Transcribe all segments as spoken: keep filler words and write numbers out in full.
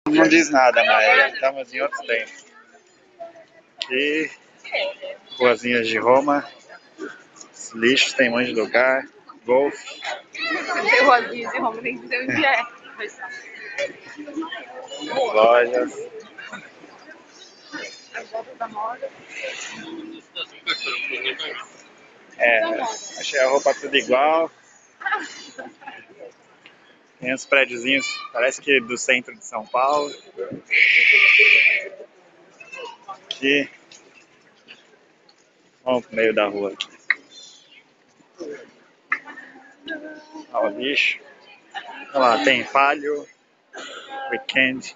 Não diz nada, mas estamos em outros tempos. Aqui, ruazinhas de Roma, os lixos tem um monte de lugar, golfe. Tem ruazinhas de Roma, tem que dizer onde é. Lojas. As voltas da moda. É, achei a roupa tudo igual. Tem uns prédiozinhos, parece que do centro de São Paulo. Aqui. Vamos pro meio da rua. Olha o lixo. Olha lá, tem Palio, Weekend.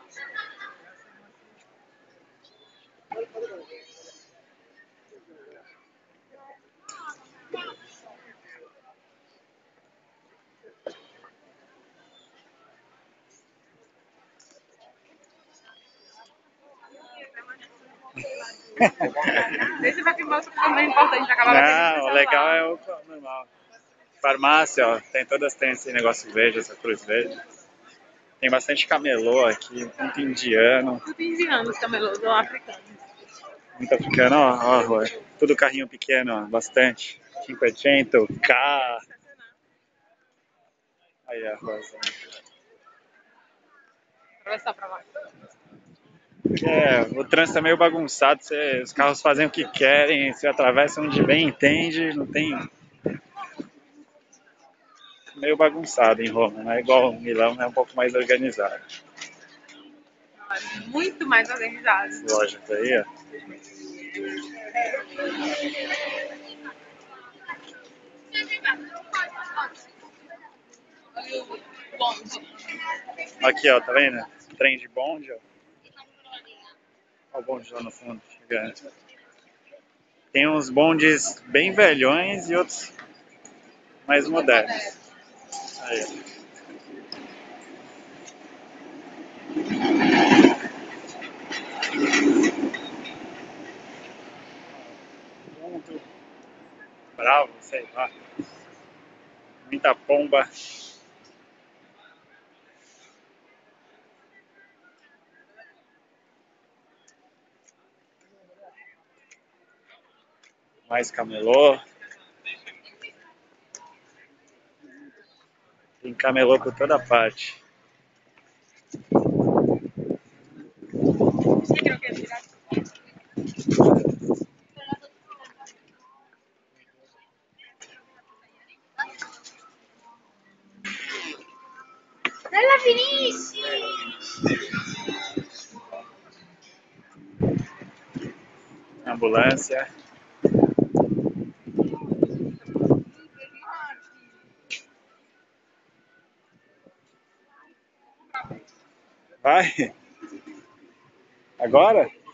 Esse vai filmar o que mais importante, acabar Não, o legal é o normal. Farmácia, ó, tem todas tem esse negócio verde, essa cruz verde. Tem bastante camelô aqui, muito indiano. Tudo indiano, os camelôs, ou africanos. Muito africano, ó, ó a rua. Tudo carrinho pequeno, ó, bastante. cinquecento, K. Aí a rua. Atravessar pra lá. É, o trânsito é meio bagunçado, você, os carros fazem o que querem, você atravessa onde bem entende, não tem. Meio bagunçado em Roma, não é igual Milão, é um pouco mais organizado. É muito mais organizado. As lojas aí, ó. Aqui, ó, tá vendo? Trem de bonde, ó. Olha o bonde lá no fundo, gigante. Tem uns bondes bem velhões e outros mais modernos. Aí, ó. Mundo bravo, sei lá. Muita pomba. Mais camelô. Tem camelô por toda parte. Bela Vinícius! Ambulância. Vai? Agora?